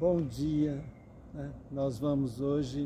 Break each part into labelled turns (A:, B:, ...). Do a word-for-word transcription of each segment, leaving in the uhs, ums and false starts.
A: Bom dia, né? Nós vamos hoje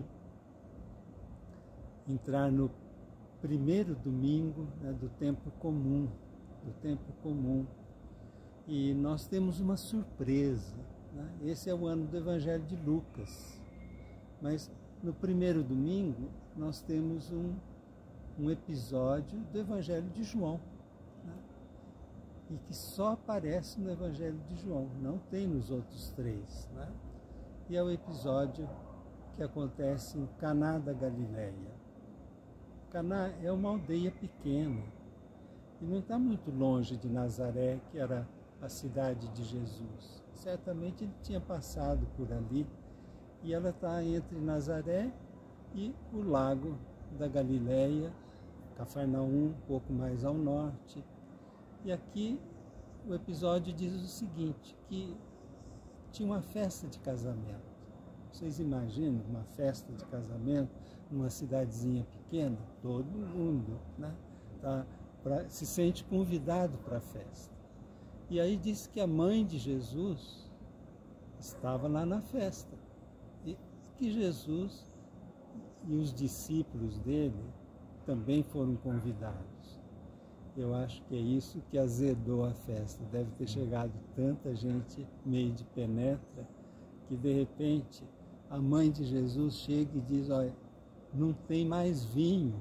A: entrar no primeiro domingo, né, do tempo comum, do tempo comum. E nós temos uma surpresa, né? Esse é o ano do Evangelho de Lucas, mas no primeiro domingo nós temos um, um episódio do Evangelho de João, né? E que só aparece no Evangelho de João, não tem nos outros três, né? E é o episódio que acontece em Caná da Galileia. Caná é uma aldeia pequena e não está muito longe de Nazaré, que era a cidade de Jesus. Certamente ele tinha passado por ali, e ela está entre Nazaré e o lago da Galileia, Cafarnaum, um pouco mais ao norte. E aqui o episódio diz o seguinte, que tinha uma festa de casamento. Vocês imaginam uma festa de casamento numa cidadezinha pequena? Todo mundo, né, tá, pra, se sente convidado para a festa. E aí diz que a mãe de Jesus estava lá na festa. E que Jesus e os discípulos dele também foram convidados. Eu acho que é isso que azedou a festa. Deve ter chegado tanta gente meio de penetra que de repente a mãe de Jesus chega e diz, olha, não tem mais vinho.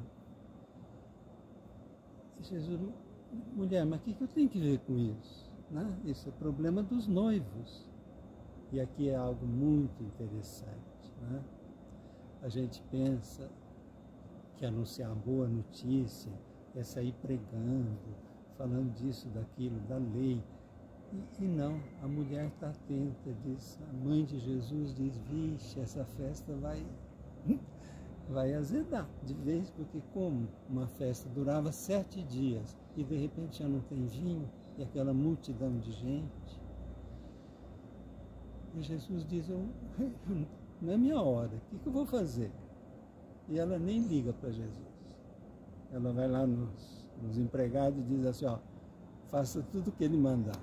A: E Jesus, mulher, mas o que eu tenho que ver com isso? Né? Isso é problema dos noivos. E aqui é algo muito interessante, né? A gente pensa que anunciar a boa notícia é sair pregando, falando disso, daquilo, da lei. E, e não, a mulher está atenta, diz, a mãe de Jesus diz, vixe, essa festa vai, vai azedar de vez, porque como uma festa durava sete dias e de repente já não tem vinho, e aquela multidão de gente. E Jesus diz, eu, não é minha hora, o que, que eu vou fazer? E ela nem liga para Jesus. Ela vai lá nos, nos empregados e diz assim, ó, faça tudo o que ele mandar.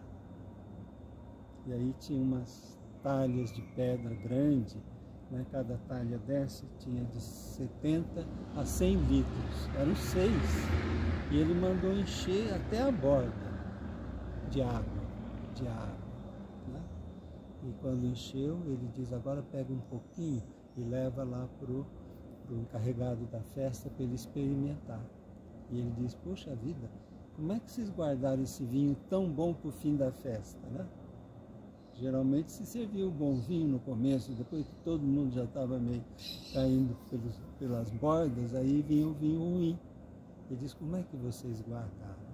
A: E aí tinha umas talhas de pedra grande, né? Cada talha dessa tinha de setenta a cem litros, eram seis. E ele mandou encher até a borda de água, de água, né? E quando encheu, ele diz, agora pega um pouquinho e leva lá para o encarregado da festa para ele experimentar. E ele diz, poxa vida, como é que vocês guardaram esse vinho tão bom para o fim da festa, né? Geralmente se servia o bom vinho no começo, depois que todo mundo já estava meio caindo pelos, pelas bordas, aí vinha o vinho ruim. Ele diz, como é que vocês guardaram?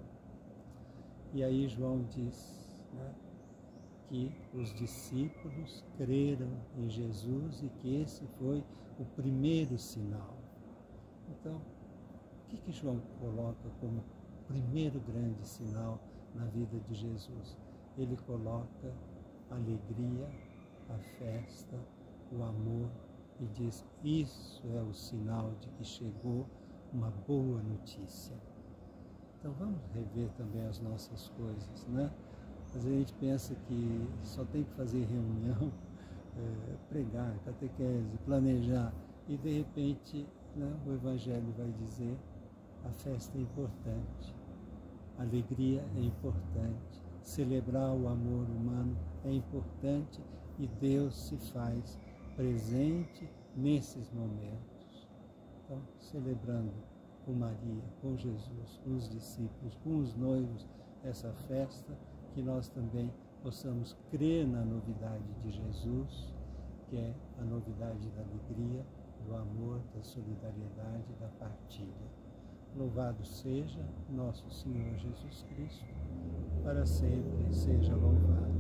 A: E aí João diz, né, que os discípulos creram em Jesus e que esse foi o primeiro sinal. Então, o que que João coloca como primeiro grande sinal na vida de Jesus? Ele coloca a alegria, a festa, o amor e diz, isso é o sinal de que chegou uma boa notícia. Então vamos rever também as nossas coisas, né? Às vezes a gente pensa que só tem que fazer reunião, é, pregar, catequese, planejar, e de repente, né, o Evangelho vai dizer, a festa é importante, a alegria é importante, celebrar o amor humano é importante e Deus se faz presente nesses momentos. Então, celebrando com Maria, com Jesus, com os discípulos, com os noivos, essa festa, que nós também possamos crer na novidade de Jesus, que é a novidade da alegria, do amor, da solidariedade, da partilha. Louvado seja nosso Senhor Jesus Cristo, para sempre seja louvado.